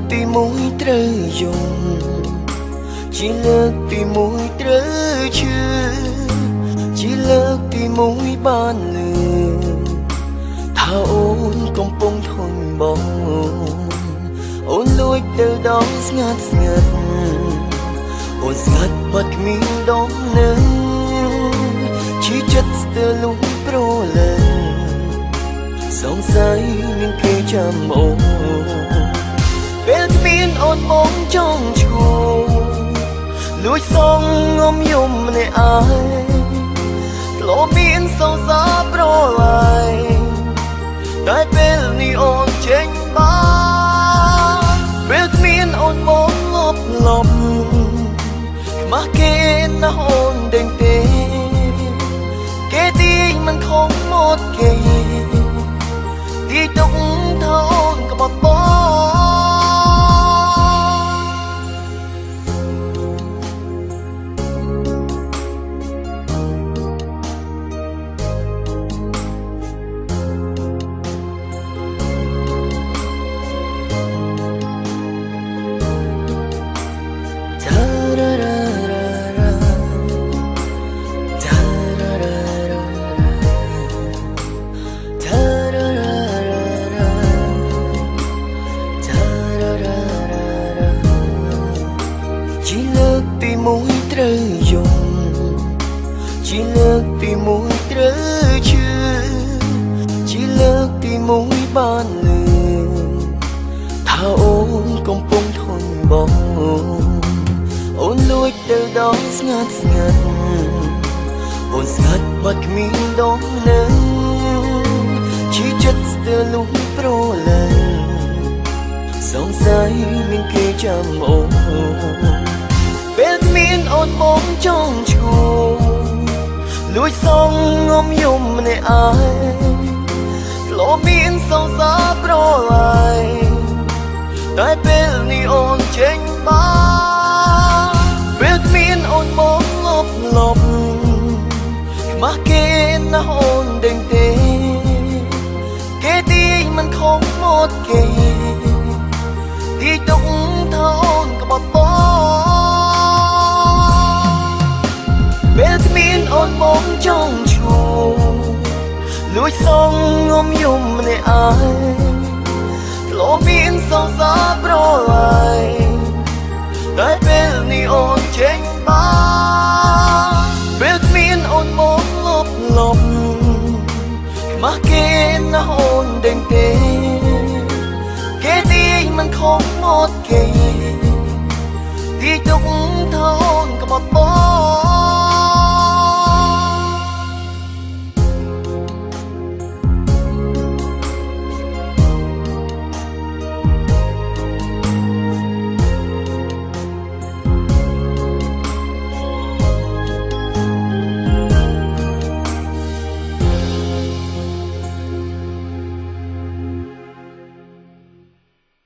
ទីមួយត្រូវយំជាលើកទីមួយត្រូវឈឺជាលើកទីមួយបានលឺថាអូនកំពុងធន់បងអូនលួចទៅដល់ស្ងាត់ស្ងាត់អូនស្ងាត់បាត់គ្មានដងនឹងឈឺចិត្តស្ទើរលុះប្រលើសង្ស័យមានគេចាំអូនពេលគ្មានអូនបងចង់ឈួរលួចសងងំយំម្នាក់ឯងធ្លាប់មានសង្សារប្រឡាយតែពេលនេះអូនចេញបានពេលគ្មានអូនបងលប់លប់ខ្មាស់គេណាស់អូនដេញទេគេទីមិនខំមកគេទីទុកថាអូនក្បត់បងជាលើកទីមួយត្រូវយំជាលើកទីមួយត្រូវឈឺជាលើកទីមួយបានលឺថាអូនកំពុងធន់បងអូនលួចទៅដល់ស្ងាត់ស្ងាត់អូនស្ងាត់បាត់គ្មានដងនឹងឈឺចិត្តស្ទើរលុះប្រលើសង្ស័យមានគេចាំអូនពេលគ្មានអូនបងចង់ឈួរលួចសងងំយំម្នាក់ឯងធ្លាប់មានសង្សារប្រឡាយតែពេលនេះអូនចេញបានពេលគ្មានអូនបងលប់លប់ខ្មាស់គេណាស់អូនដេញទេគេទីមិនខំមកគេទីទុកថាអូនក្បត់បងពេលគ្មានអូនបងចង់ឈួរលួចសងងំយំម្នាក់ឯងធ្លាប់មានសង្សារប្រឡាយតែពេលនេះអូនចេញបានពេលគ្មានអូនបងលប់លប់ខ្មាស់គេណាស់អូនដេញទេគេទីមិនខំមកគេទីទុកថាអូនក្បត់បង